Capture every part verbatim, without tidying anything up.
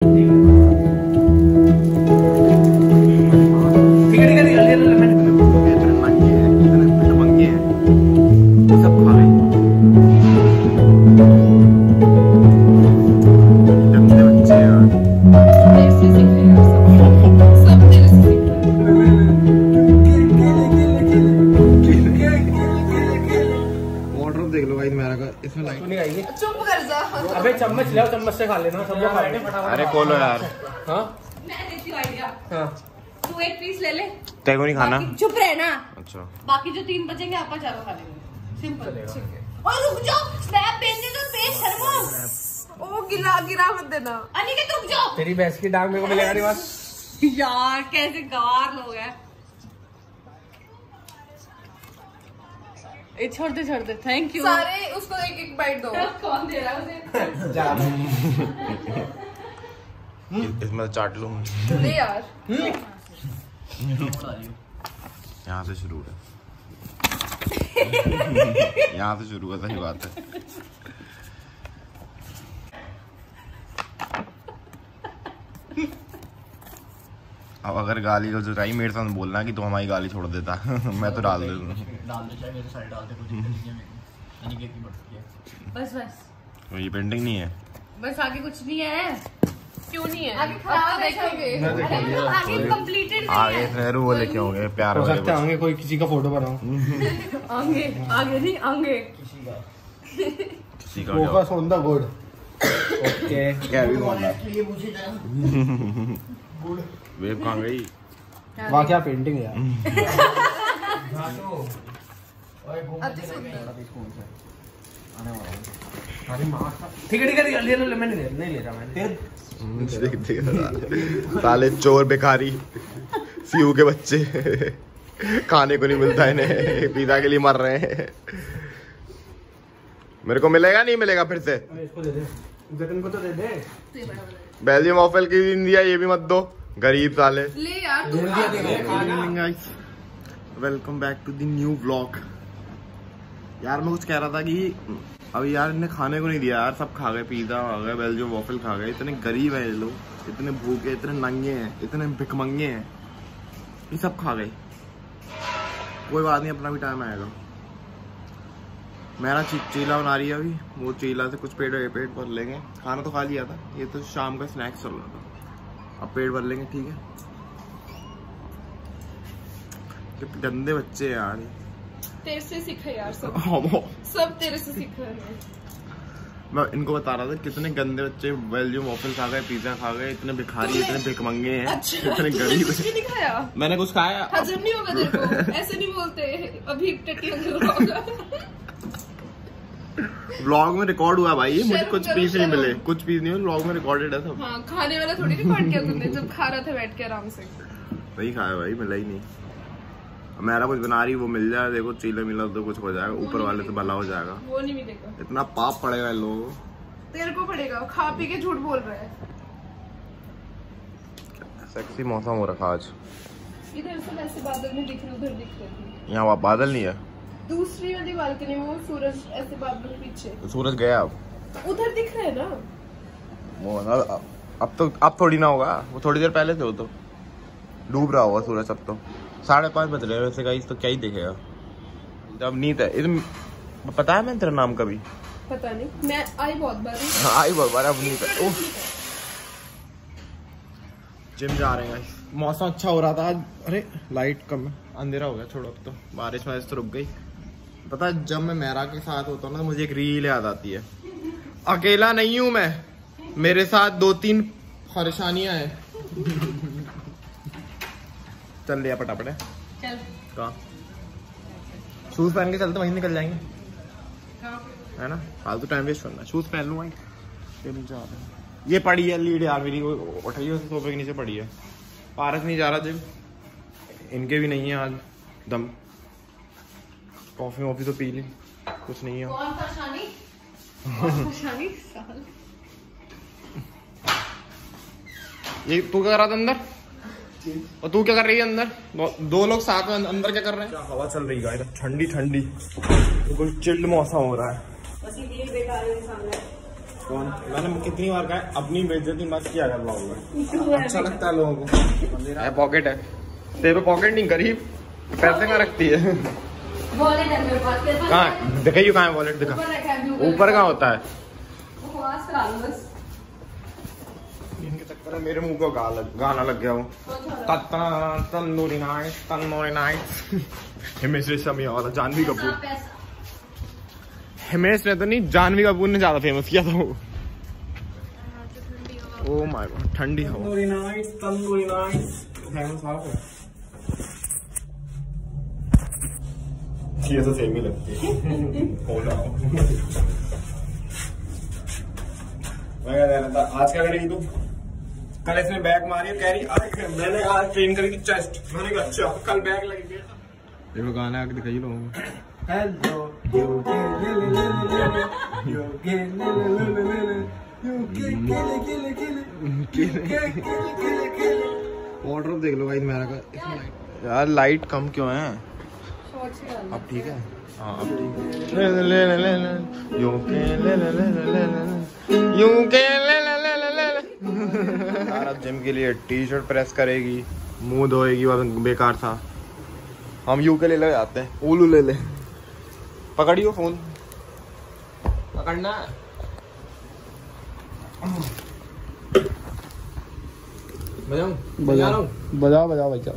अबे चम्मच ले, चम्मच से खा लेना, सब लोग खा लेंगे फटाफट। अरे खोलो यार। हाँ मैं देती हूँ आइडिया। हाँ तू एक पीस ले ले। तेरे को नहीं खाना? चुप रहे ना। अच्छा। बाकी जो तीन बचेंगे आप चारों खा लेंगे। सिंपल। और रुक जाओ, स्नैप भेजने दो, बेशर्मो। ओ गिरा गिरा मत देना। अनिकेत रुक जाओ। तेरी भैंस की डांग मेरे को मिलेगा नहीं बस। यार कैसे गवार लोग हैं। ए छोड़ दे छोड़ दे, थैंक यू। सारे उसको एक एक बाइट दो। कौन दे रहा है उसे? इसमें चाट लूं। ले यार। यहाँ से शुरू है। यहाँ से शुरू है, सही बात है। अब अगर गाली हो जाए मेरे साथ बोलना कि तू हमारी गाली छोड़ देता। मैं तो डाल दूँ। बस बस ये पेंटिंग नहीं है, बस आगे कुछ नहीं है। क्यों नहीं है? आगे खराब देखेंगे। आगे कंप्लीटेड आगे नेहरू वो लेके होंगे प्यार हो सकता है कोई किसी का फोटो बनाओ। आगे आगे नहीं आगे किसी का focus on the good. Okay क्या भी बोलना वेब कहाँ गई? वाह क्या पेंटिंग है यार। ठीक है ठीक है ले लो, मैंने नहीं ले रहा मैंने। साले चोर भिखारी सीयू के बच्चे खाने को नहीं मिलता है इन्हें, पिज़्ज़ा के लिए मर रहे हैं। मेरे को मिलेगा नहीं मिलेगा फिर से? इसको दे दे, जतन को तो दे दे। बेल्जियम वॉफल की इंडिया ये भी मत दो, गरीब साले। ले यार तू। Welcome back to the new vlog. यार मैं कुछ कह रहा था कि अभी यार इन्हें खाने को नहीं दिया यार, सब खा गए, पिज़्ज़ा खा गए, बेल्जियम वॉफल खा गए। इतने गरीब है ये लोग, इतने भूखे, इतने नंगे हैं, इतने भिखमंगे हैं, ये सब खा गए। कोई बात नहीं, अपना भी टाइम आएगा। मेरा ची, चीला बना रही है अभी, वो चीला से कुछ पेट पेट भर लेंगे। खाना तो खा लिया था, ये तो शाम का स्नैक्स चल रहा था, अब पेट भर लेंगे। ठीक है, गंदे बच्चे हैं यार। तेरे से सीखा यार सब। सब तेरे से सीखा है। मैं इनको बता रहा था कितने गंदे बच्चे बेल्जियम वॉफल खा गए, पिज़्ज़ा खा गए, इतने भिखारी, इतने भिखमंगे हैं। अच्छा, इतने गरीब। कुछ भी नहीं खाया? मैंने कुछ खाया। हजम नहीं होगा तेरे को, ऐसे नहीं बोलते। अभी टट्टी होगा। व्लॉग में रिकॉर्ड हुआ भाई, मुझे कुछ पीस नहीं मिले, कुछ पीस नहीं हुए, व्लॉग में रिकॉर्डेड है सब। हाँ, खाने वाला थोड़ी रिकॉर्ड किया तुमने जब खा रहा था बैठ के आराम से। सही खाया भाई, मिला ही नहीं। मेरा कुछ बना रही वो मिल जाए, देखो चीले मिला तो कुछ हो जाएगा, ऊपर वाले से भला हो जाएगा। वो नहीं मिलेगा, इतना पाप पड़ेगा इन लोगों को। तेरे को पड़ेगा, खा पी के झूठ बोल रहा है। सेक्सी मौसम हो रखा आज। इधर से वैसे बादल नहीं दिख रहे, उधर दिख रहे। यहाँ बादल नहीं है, दूसरी वाली बालकनी में वो सूरज ऐसे बादल पीछे। तो सूरज गया अब, उधर दिख रहा है ना वो। अब तो अब थोड़ी ना होगा, वो थोड़ी देर पहले थे, वो तो डूब रहा होगा सूरज। अब तो साढ़े पाँच बज रहे हैं वैसे गाइस, तो क्या ही दिखेगा जब नींद है। इधर पता है मैं तेरा नाम कभी पता नहीं, मैं आई बहुत बार। आई बहुत बार, अब नींद है। जिम जा रहे हैं, मौसम अच्छा हो रहा था आज। अरे लाइट कम है, अंधेरा हो गया छोड़ो, अब तो बारिश में तो रुक गई। पता है जब मैं मेहरा के साथ होता हूँ ना, मुझे एक रील याद आती है। अकेला नहीं हूँ मैं, मेरे साथ दो तीन परेशानियां हैं। चल लिया पटापट है, चल कहाँ शूज पहन के चलते, वहीं निकल जाएंगे है ना, फालतू टाइम वेस्ट करना। शूज पहन लूँ भाई, ये पड़ी है लीड यार मेरी, उठाइए सोफे के नीचे पड़ी है। पार्क नहीं जा रहा जिम, इनके भी नहीं है आज दम। कॉफी वॉफी तो पी ली, कुछ नहीं है। कौन परेशानी? कौन परेशानी? ये तू क्या कर रहा था अंदर, और तू क्या कर रही है अंदर? दो लोग साथ में अंदर क्या कर रहे हैं? क्या हवा चल रही है, ठंडी ठंडी, बिल्कुल चिल्ड मौसम हो रहा है। कौन? मैंने कितनी बार कहा अपनी बेइज्जती मत किया कर ब्लॉग में, अच्छा लगता है लोगों को। पॉकेट है तेरे पे, पॉकेट नहीं गरीब पैसे कहाँ रखती है? वॉलेट है मेरे पास। कहाँ दिखाइए, कहाँ है वॉलेट? दिखा ऊपर कहाँ होता है? इनके चक्कर में मेरे मुंह को गाना गाना लग गया वो। तंदूरी नाइट तंदूरी नाइट हिमेश रेशमिया वाला, जानवी कपूर। हिमेश ने तो नहीं, जानवी कपूर ने ज्यादा फेमस किया था वो। ओ माय गॉड, ठंडी हवा। Tandoori night tandoori night famous था। ये तो सेम ही लगती है। हो जाओ। मैं कह रहा था आज क्या करेगी तू? कल इसने बैग मारी, कह रही आज मैंने आज ट्रेन करी थी चेस्ट। मैंने कहा अच्छा कल बैग लगी गया। देखो गाना आके दिखाइए लोगों को। हेलो यू के ले ले ले ले यू के ले ले ले ले यू के केले केले केले केले केले। वार्डरोब देख लो गाइस मेरा का। यार लाइट कम क्यों है? अब ठीक है? हाँ अब ठीक है। ले ले ले ले ले यू के ले ले ले ले ले यू के ले ले ले ले ले। यार अब जिम के लिए टी शर्ट प्रेस करेगी, मुंह धोएगी, वो बेकार था। हम यू के ले ले जाते हैं, उलू ले ले। पकड़ियो फोन, पकड़ना। बजाऊं? बजा रहा हूँ। बजाओ बजाओ बजाओ।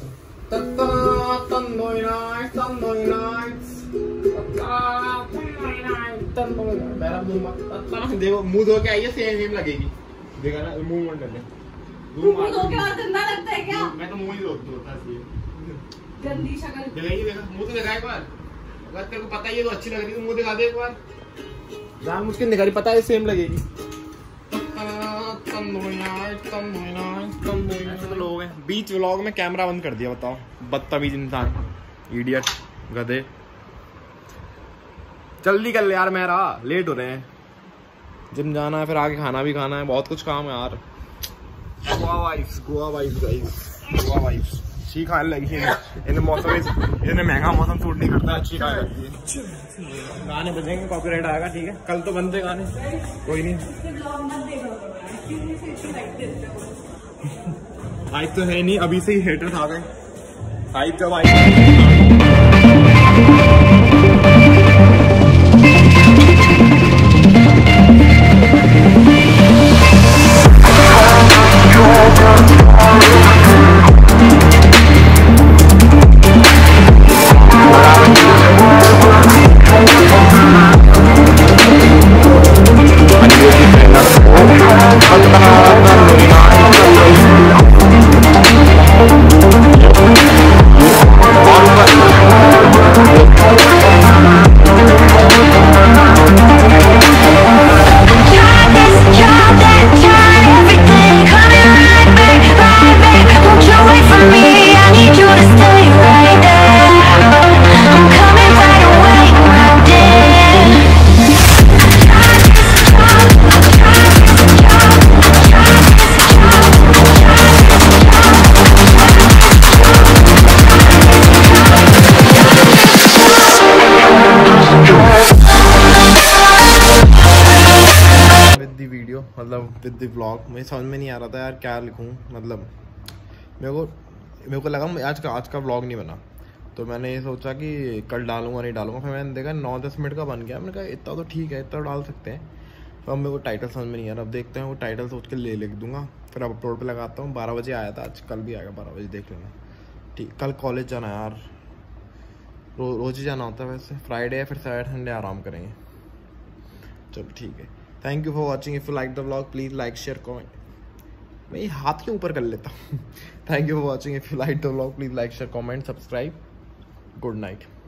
देखो मुंह धो के आइए, सेम सेम लगेगी। देखा ना, मुंह मंडल है। मुंह धो के और गंदा लगता है क्या? मैं तो मुंह ही धोता हूँ। गंदी शक्ल दिखाइए, देखा मुंह तो दिखा एक बार। अगर तेरे को पता ही है तो अच्छी लग रही है, मुंह दिखा दे एक बार। जान मुझके दिखा रही, पता है सेम लगेगी। लोग हैं बीच व्लॉग में कैमरा बंद कर दिया, बताओ बदतमीज इंसान, इडियट गधे। जल्दी कर ले यार, मेरा लेट हो रहे हैं। जिम जाना है, फिर आगे खाना भी खाना है, बहुत कुछ काम है यार। Goa wives, Goa wives guys, Goa wives अच्छी खाने लगी है। इन मौसम में इन्हें महंगा मौसम सूट नहीं करता, अच्छी खाने लगती है। गाने बजेंगे, कॉपीराइट आएगा, ठीक है कल तो बनते गाने, कोई नहीं। आज तो है नहीं, अभी से ही हेटर्स आ गए। आज जब आई मतलब विद द व्लॉग मुझे समझ में नहीं आ रहा था यार क्या लिखूं। मतलब मेरे को मेरे को लगा आज का आज का व्लॉग नहीं बना, तो मैंने ये सोचा कि कल डालूंगा नहीं डालूंगा। फिर मैंने देखा नौ दस मिनट का बन गया, मैंने कहा इतना तो ठीक है, इतना डाल सकते हैं। तो अब मेरे को टाइटल समझ में नहीं आ रहा, अब देखते हैं वो टाइटल सोच के ले लिख दूंगा, फिर अब अपलोड पे लगाता हूँ। बारह बजे आया था आज, कल भी आएगा बारह बजे, देख लेना ठीक। कल कॉलेज जाना है यार, रो, रोज ही जाना होता है वैसे। फ्राइडे है, फिर सैटरडे संडे आराम करेंगे। चलो ठीक है, thank you for watching. If you like the vlog please like share comment. मैं ये हाथ के ऊपर कर लेता हूँ। Thank you for watching. If you like the vlog please like share comment subscribe. Good night.